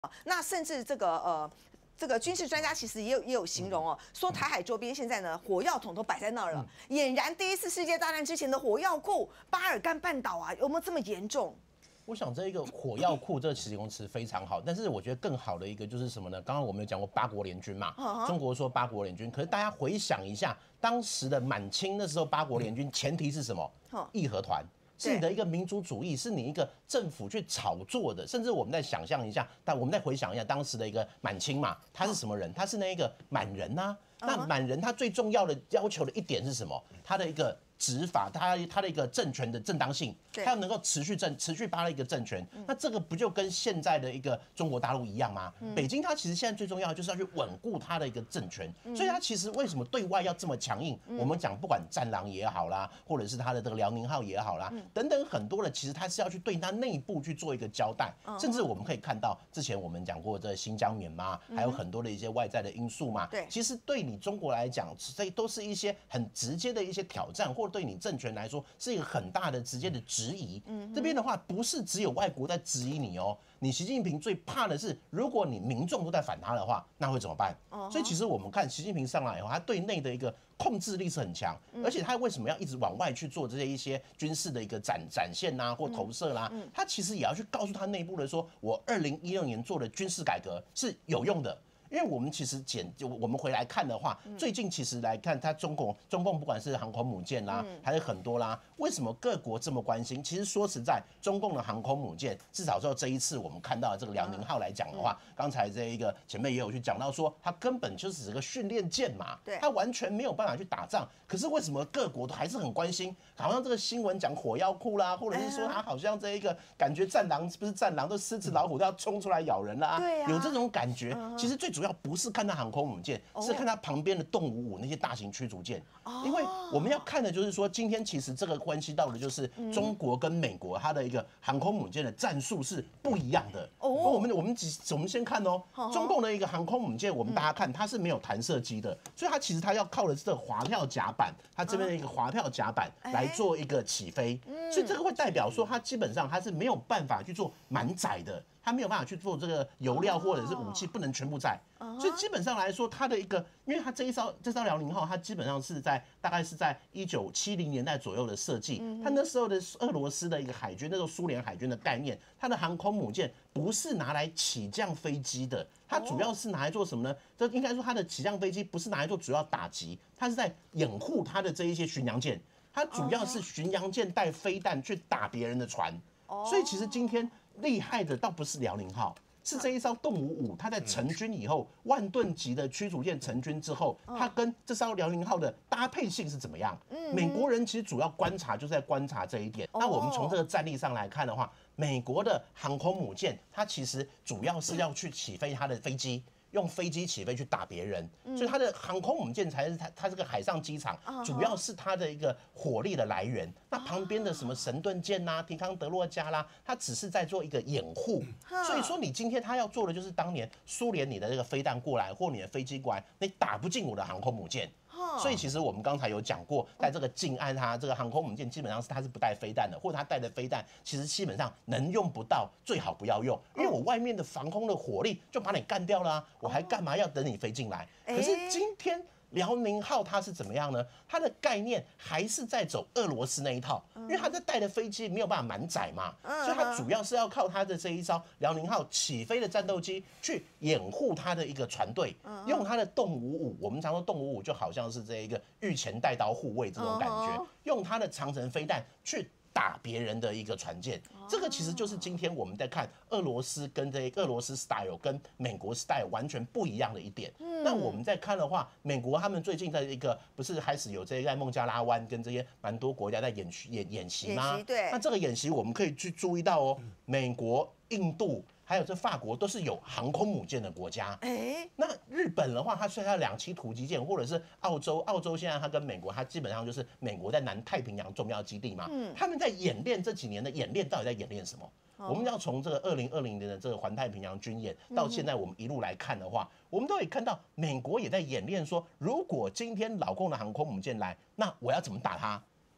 那甚至这个军事专家其实也有形容哦，说台海周边现在呢火药桶都摆在那儿了，俨然第一次世界大战之前的火药库巴尔干半岛啊，有没有这么严重？ 我想这一个火药库这个形容词非常好，但是我觉得更好的一个就是什么呢？刚刚我们有讲过八国联军嘛，中国说八国联军，可是大家回想一下，当时的满清那时候八国联军前提是什么？义和团。是你的一个民族主义，是你一个政府去炒作的，甚至我们再想象一下，但我们再回想一下当时的一个满清嘛，他是什么人？他是那个满人呐、那满人他最重要的要求的一点是什么？他的一个执法，他的一个政权的正当性，他要能够持续发的一个政权。那这个不就跟现在的一个中国大陆一样吗？北京它其实现在最重要的就是要去稳固它的一个政权，所以它其实为什么对外要这么强硬？我们讲不管战狼也好啦，或者是它的这个辽宁号也好啦，等等很多的，其实它是要去对它内部去做一个交代。甚至我们可以看到，之前我们讲过这新疆、缅嘛，还有很多的一些外在的因素嘛。 对， 其实对你中国来讲，这都是一些很直接的一些挑战，或者对你政权来说是一个很大的直接的质疑。这边的话不是只有外国在质疑你哦，你习近平最怕的是，如果你民众都在反他的话，那会怎么办？所以其实我们看习近平上来以后，他对内的一个控制力是很强，而且他为什么要一直往外去做这些一些军事的一个展现啊，或投射啦？他其实也要去告诉他内部的说，我2016年做的军事改革是有用的。因为我们其实我们回来看的话，最近其实来看，它中共不管是航空母舰啦，还有很多啦，为什么各国这么关心？其实说实在，中共的航空母舰，至少就这一次我们看到的这个辽宁号来讲的话，刚才这一个前面也有去讲到说，它根本就是只个训练舰嘛，它完全没有办法去打仗。可是为什么各国都还是很关心？好像这个新闻讲火药库啦，或者是说它好像这一个感觉战狼不是战狼，都狮子老虎都要冲出来咬人啦，有这种感觉。其实最主要不是看它航空母舰，是看它旁边的动555那些大型驱逐舰。因为我们要看的就是说，今天其实这个关系到的就是中国跟美国它的一个航空母舰的战术是不一样的。我们先看哦，中共的一个航空母舰，我们大家看它是没有弹射机的，所以它其实它要靠的是这个滑跳甲板，它这边的一个滑跳甲板来做一个起飞，所以这个会代表说它基本上它是没有办法去做满载的。它没有办法去做这个油料或者是武器，不能全部载，所以基本上来说，它的一个，因为它这艘辽宁号，它基本上是大概是在1970年代左右的设计，它那时候的俄罗斯的一个海军，那时候苏联海军的概念，它的航空母舰不是拿来起降飞机的，它主要是拿来做什么呢？这应该说它的起降飞机不是拿来做主要打击，它是在掩护它的这一些巡洋舰，它主要是巡洋舰带飞弹去打别人的船，所以其实今天厉害的倒不是辽宁号，是这一艘动555，它在成军以后，万吨级的驱逐舰成军之后，它跟这艘辽宁号的搭配性是怎么样？美国人其实主要观察就是在观察这一点。那我们从这个战力上来看的话，美国的航空母舰，它其实主要是要去起飞它的飞机。用飞机起飞去打别人，所以它的航空母舰才是它这个海上机场，主要是它的一个火力的来源。那旁边的什么神盾舰啦、提康德洛加啦，它只是在做一个掩护。所以说，你今天它要做的就是当年苏联你的这个飞弹过来，或你的飞机过来，你打不进我的航空母舰。所以其实我们刚才有讲过，在这个近岸，它这个航空母舰基本上它是不带飞弹的，或者它带的飞弹其实基本上能用不到，最好不要用，因为我外面的防空的火力就把你干掉了啊，我还干嘛要等你飞进来？可是今天辽宁号它是怎么样呢？它的概念还是在走俄罗斯那一套，因为它在带的飞机没有办法满载嘛，所以它主要是要靠它的这一艘辽宁号起飞的战斗机去掩护它的一个船队，用它的动555，我们常说动555就好像是这一个御前带刀护卫这种感觉，用它的长程飞弹去打别人的一个船舰，这个其实就是今天我们在看俄罗斯跟这个俄罗斯 style 跟美国 style 完全不一样的一点。那我们在看的话，美国他们最近在一个不是开始有这个在孟加拉湾跟这些蛮多国家在演习吗？ 对。 那这个演习我们可以去注意到哦，美国、印度。还有这法国都是有航空母舰的国家，那日本的话，它虽然有2栖突击舰，或者是澳洲现在它跟美国，它基本上就是美国在南太平洋重要基地嘛，他们在演练这几年的演练到底在演练什么？我们要从这个2020年的这个环太平洋军演到现在我们一路来看的话，我们都可以看到美国也在演练说，如果今天老共的航空母舰来，那我要怎么打它？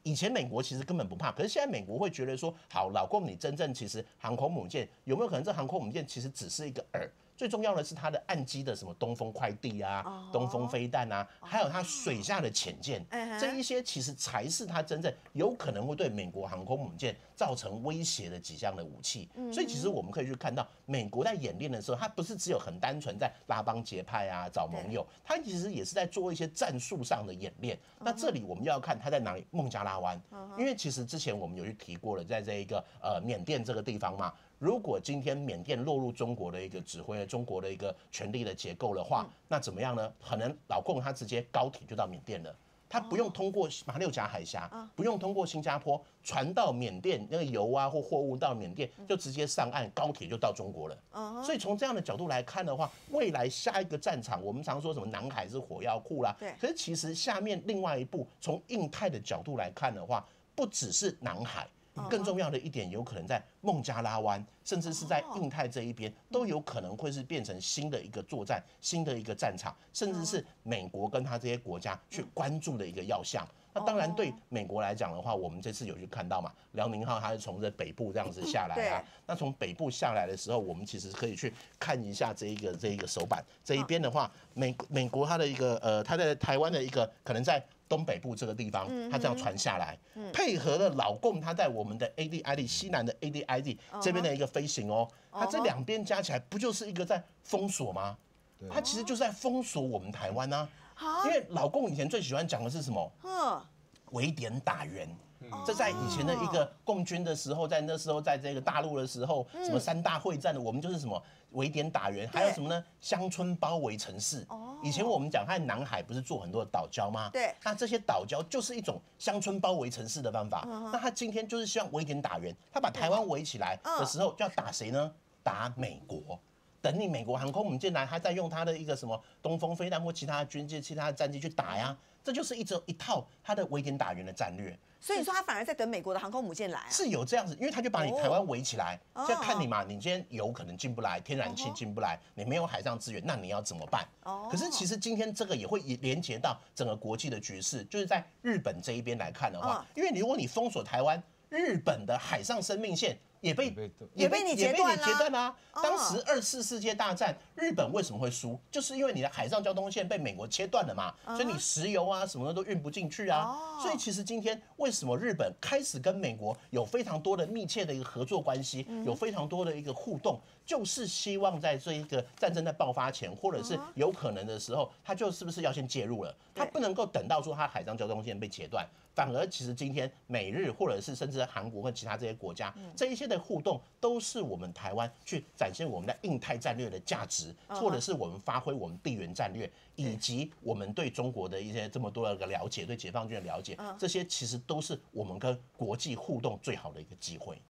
以前美国其实根本不怕，可是现在美国会觉得说，好，老共你真正其实航空母舰有没有可能这航空母舰其实只是一个饵？最重要的是它的岸基的什么东风快递啊、东风飞弹啊，还有它水下的潜舰，这一些其实才是它真正有可能会对美国航空母舰造成威胁的几项的武器。所以其实我们可以去看到，美国在演练的时候，它不是只有很单纯在拉帮结派啊、找盟友，它其实也是在做一些战术上的演练。那这里我们要看它在哪里，孟加拉湾，因为其实之前我们有去提过了，在这一个缅甸这个地方嘛。如果今天缅甸落入中国的一个指挥、中国的一个权力的结构的话，那怎么样呢？可能老共他直接高铁就到缅甸了，他不用通过马六甲海峡，不用通过新加坡传到缅甸那个油啊或货物到缅甸，就直接上岸，高铁就到中国了。所以从这样的角度来看的话，未来下一个战场，我们常说什么南海是火药库啦，可是其实下面另外一步，从印太的角度来看的话，不只是南海。更重要的一点，有可能在孟加拉湾，甚至是在印太这一边，都有可能会是变成新的一个作战、新的一个战场，甚至是美国跟他这些国家去关注的一个要项。那当然，对美国来讲的话，我们这次有去看到嘛，辽宁号它是从这北部这样子下来啊。那从北部下来的时候，我们其实可以去看一下这一个手板这一边的话，美国它的一个它在台湾的一个可能在东北部这个地方，它这样传下来，配合了老共它在我们的 ADID 西南的 ADID 这边的一个飞行哦，它这两边加起来不就是一个在封锁吗？它其实就是在封锁我们台湾啊。因为老共以前最喜欢讲的是什么？围点打援。这在以前的一个共军的时候，在那时候在这个大陆的时候，什么三大会战的，我们就是什么围点打援，还有什么呢？乡村包围城市。以前我们讲它南海不是做很多的岛礁吗？ 对， 那这些岛礁就是一种乡村包围城市的办法。那他今天就是希望围点打援，他把台湾围起来的时候，就要打谁呢？打美国。等你美国航空母舰来，他再用他的一个什么东风飞弹或其他的军舰、其他的战机去打呀，这就是一套他的围点打援的战略。 所以说他反而在等美国的航空母舰来啊， 是有这样子，因为他就把你台湾围起来，现在看你嘛，你今天油可能进不来，天然气进不来，你没有海上资源，那你要怎么办？可是其实今天这个也会连接到整个国际的局势，就是在日本这一边来看的话，因为如果你封锁台湾，日本的海上生命线也被你截断啦。当时2次世界大战，日本为什么会输？就是因为你的海上交通线被美国切断了嘛，所以你石油啊什么的都运不进去啊。所以其实今天为什么日本开始跟美国有非常多的密切的一个合作关系，有非常多的一个互动，就是希望在这一个战争在爆发前，或者是有可能的时候，他就是不是要先介入了？他不能够等到说他海上交通线被截断。反而，其实今天美日或者是甚至韩国和其他这些国家，这一些的互动，都是我们台湾去展现我们的印太战略的价值，或者是我们发挥我们地缘战略，以及我们对中国的一些这么多的了解，对解放军的了解，这些其实都是我们跟国际互动最好的一个机会。